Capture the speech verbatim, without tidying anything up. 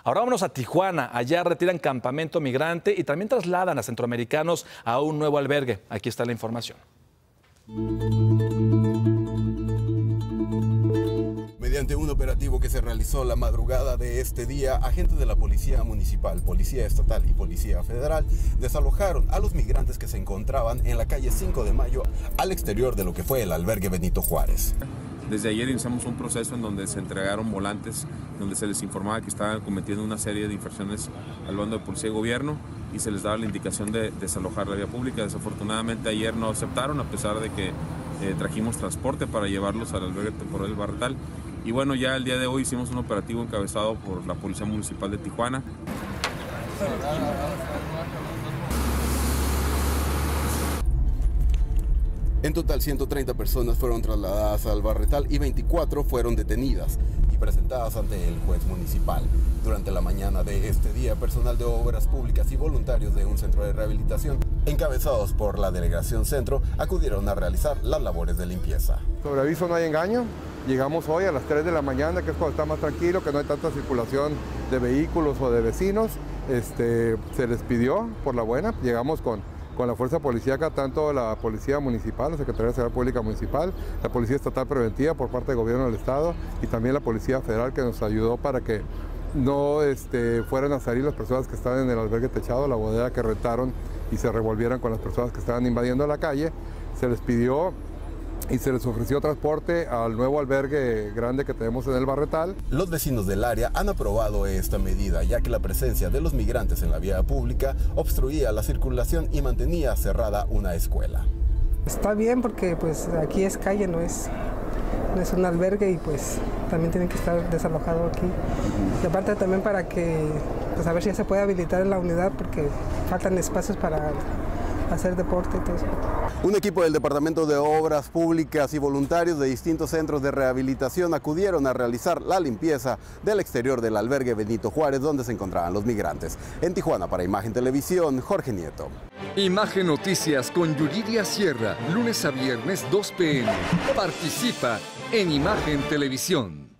Ahora vámonos a Tijuana. Allá retiran campamento migrante y también trasladan a centroamericanos a un nuevo albergue. Aquí está la información. Mediante un operativo que se realizó la madrugada de este día, agentes de la Policía Municipal, Policía Estatal y Policía Federal desalojaron a los migrantes que se encontraban en la calle cinco de mayo, al exterior de lo que fue el albergue Benito Juárez. Desde ayer iniciamos un proceso en donde se entregaron volantes, donde se les informaba que estaban cometiendo una serie de infracciones al bando de policía y gobierno y se les daba la indicación de desalojar la vía pública. Desafortunadamente ayer no aceptaron, a pesar de que eh, trajimos transporte para llevarlos al albergue temporal del Barretal. Y bueno, ya el día de hoy hicimos un operativo encabezado por la Policía Municipal de Tijuana. En total, ciento treinta personas fueron trasladadas al Barretal y veinticuatro fueron detenidas y presentadas ante el juez municipal. Durante la mañana de este día, personal de obras públicas y voluntarios de un centro de rehabilitación, encabezados por la Delegación Centro, acudieron a realizar las labores de limpieza. Sobre aviso no hay engaño. Llegamos hoy a las tres de la mañana, que es cuando está más tranquilo, que no hay tanta circulación de vehículos o de vecinos. Este, se les pidió por la buena. Llegamos con, con la fuerza policíaca, tanto la Policía Municipal, la Secretaría de Seguridad Pública Municipal, la Policía Estatal Preventiva por parte del Gobierno del Estado y también la Policía Federal, que nos ayudó para que no este, fueran a salir las personas que estaban en el albergue techado, la bodega que rentaron, y se revolvieran con las personas que estaban invadiendo la calle. Se les pidió y se les ofreció transporte al nuevo albergue grande que tenemos en el Barretal. Los vecinos del área han aprobado esta medida, ya que la presencia de los migrantes en la vía pública obstruía la circulación y mantenía cerrada una escuela. Está bien porque pues aquí es calle, no es, no es un albergue, y pues también tienen que estar desalojados aquí. Y aparte también para que, pues a ver si ya se puede habilitar la unidad, porque faltan espacios para hacer deporte y todo eso. Un equipo del Departamento de Obras Públicas y voluntarios de distintos centros de rehabilitación acudieron a realizar la limpieza del exterior del albergue Benito Juárez, donde se encontraban los migrantes. En Tijuana, para Imagen Televisión, Jorge Nieto. Imagen Noticias con Yuridia Sierra, lunes a viernes dos p m Participa en Imagen Televisión.